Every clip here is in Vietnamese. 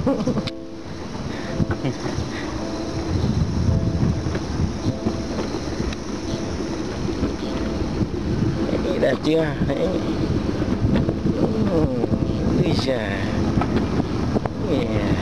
Đẹp chưa? Đấy. Ui giời. Yeah.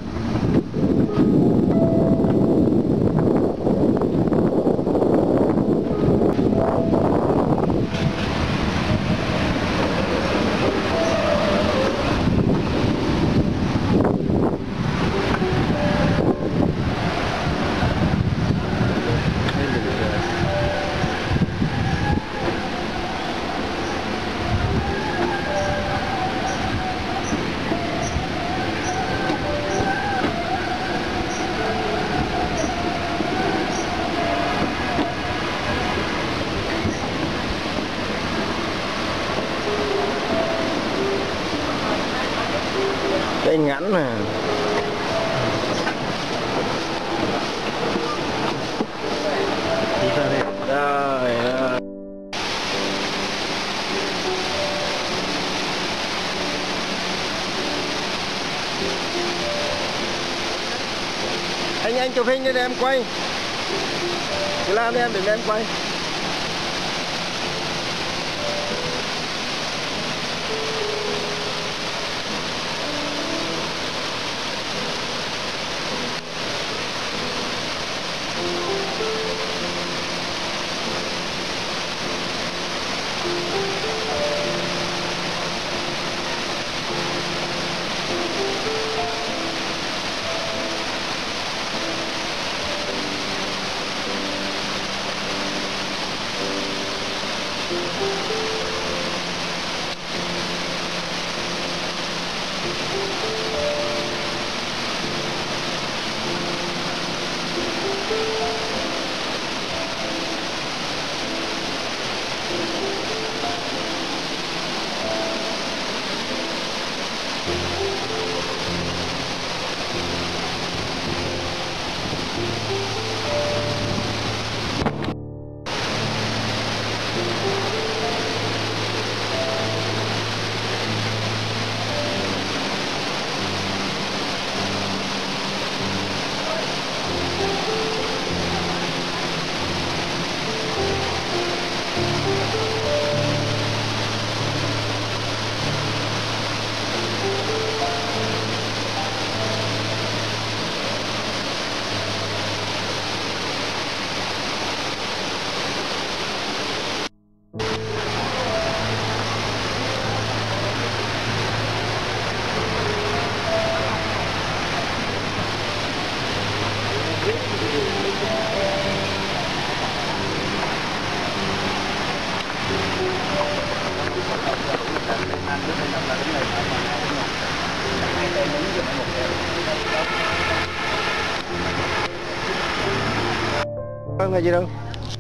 Cây ngắn nè. Rồi, rồi. Anh chụp hình để em quay. Cứ làm đi em để em quay. Không có gì đâu,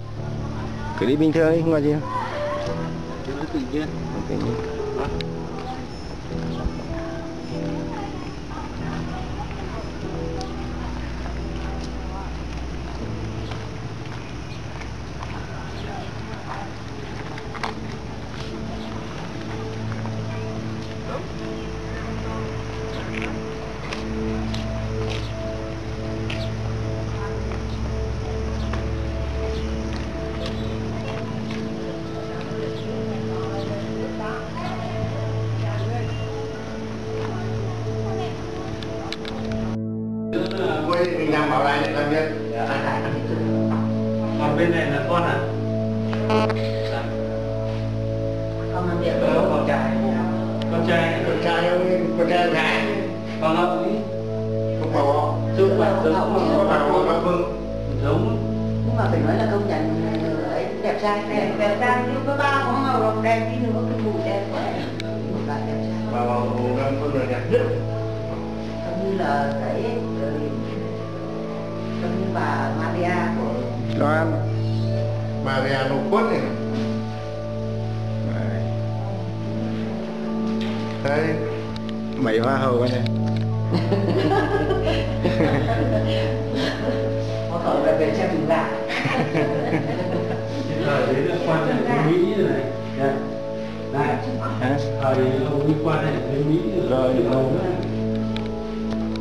cứ đi bình thường, không có gì đâu. Tự nhiên. Tự nhiên. Mình làm bảo lại cho biết. Còn bên này là con à? Con làm việc Con trai. Con trai. Con trai con trai gái. Con ông ấy. Không có. Chưa phải giống Có bảo mà Vương. giống. nhưng mà phải nói là công nhận ấy đẹp trai, đẹp trai như có ba có màu đồng đen đi nữa, cái mùi đen quá này, một loại đẹp trai. Bảo Vương là đẹp nhất. Giống như là cái giống như bà Maria của Loan. Maria Nô Quất này. Đấy. Mấy hoa hậu này. có thể về xem mình làm. Thời đấy là quan hệ với Mỹ rồi này. Này. Hả? Thời ông đi quan hệ với Mỹ Rồi, lâu nữa.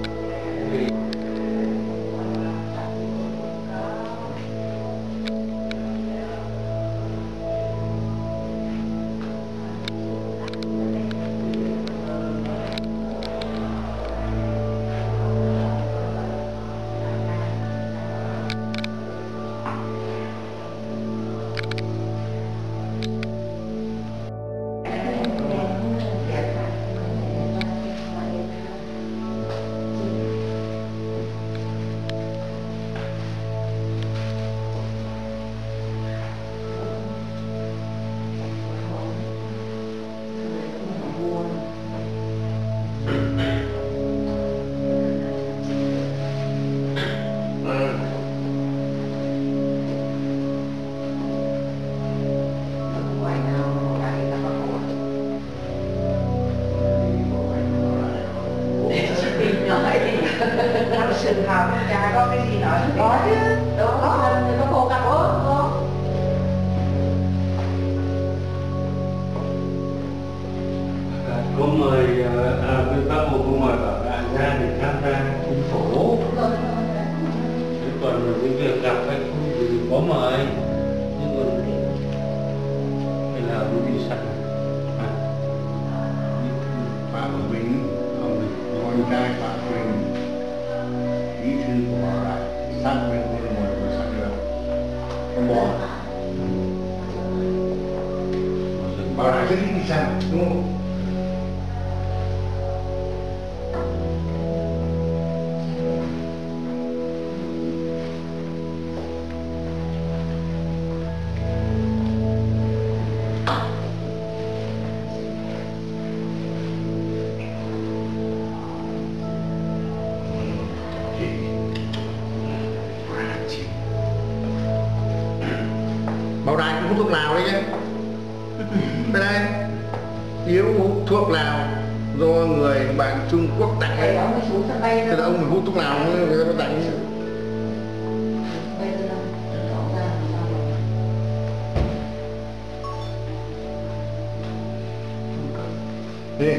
Có chứ. Có cô gặp có. Có mời bên Bác Hồ có mời bảo đại gia để tham gia chính phủ. Thế còn những việc gặp hay không thì có mời, nhưng còn hay là đi sẵn. Phạm Bình, ông con trai Phạm Bình, bí thư của Bảo Đại, sát bên quân một của sát đường, không bỏ. Bảo Đại rất thích đi xa, đúng không? Bảo Đại cũng hút thuốc lào đấy chứ. Bên đây Hiếu hút thuốc lào do người bạn Trung Quốc tặng ấy. Ông mới xuống sân bay Thế là ông mình hút thuốc lào người ta có tặng. Đi.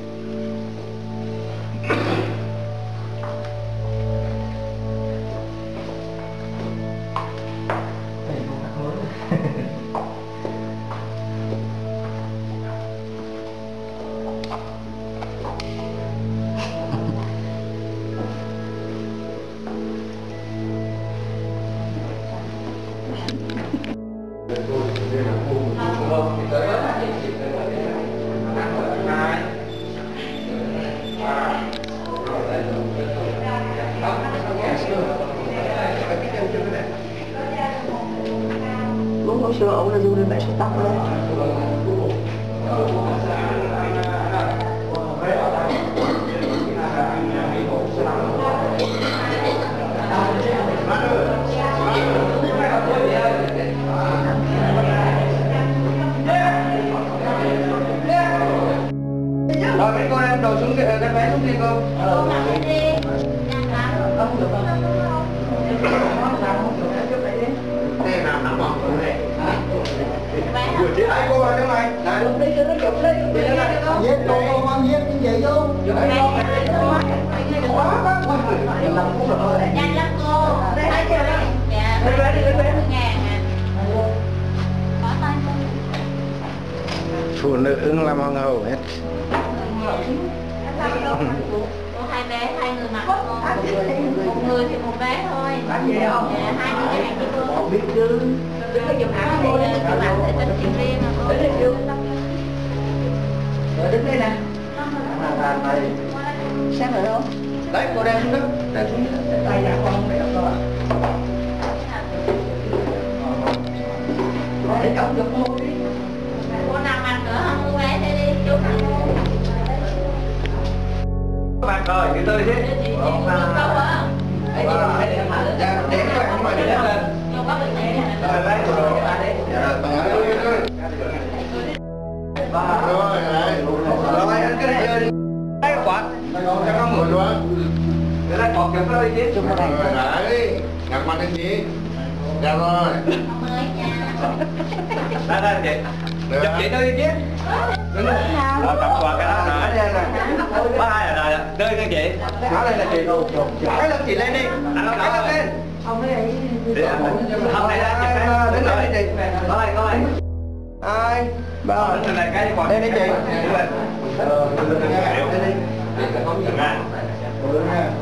Lúc hồi xưa ông là du lên bãi số tóc lên. Rồi mấy con em đầu xuống cái vé xuống đi cô. Không được không? Đây làm nóng bỏng này. Vừa chế ai cô ở trong này. Này. Lúc đi cho nó chụp đi. Giết cô con giết như vậy vô. Nhanh lắm cô. Dạ. Lấy vé ngàn à. Bỏ tay cô. Phụ nữ làm hoàng hậu hết. Cô hai vé, hai người mặc cô. Một người thì một vé thôi. Dạ, hai người hàng chứ cô. Biết chứ. Đừng có chụp ảnh thì chụp ảnh thì tính chuyện riêng mà cô. Rồi đứng đây nè. Sáng rồi không? Đấy cô đem xuống đất. Đem xuống đất. Tay dạ con để con ạ. Để ông được mua đi. Cô nào mặc nữa không mua vé đi đi, chú không mua. Các bạn rồi, từ từ chứ. Không đâu hả? Dạ, để các bạn mời đi lên. Vô có bình này nè. Rồi, đây rồi. Rồi, anh cứ đi chơi đi. Đấy, quạt. Cho nó mượn luôn. Để đây quạt chụp nó đi chứ. Rồi đấy, gặp mặt anh chị. Dạ rồi. Mới nha. Đây chị. Chụp chị nó đi chứ. Đứng đây. Tặng quà cái đó rồi. Có hai rồi, đưa cho chị. Đó đây là chị. Cái lên chị lên đi. Cái lên. Ông ấy Hôm nay ra chị. Đứng lại chị. Có đây. 2, 3. Đây đi chị. Đi lên. Đây đi.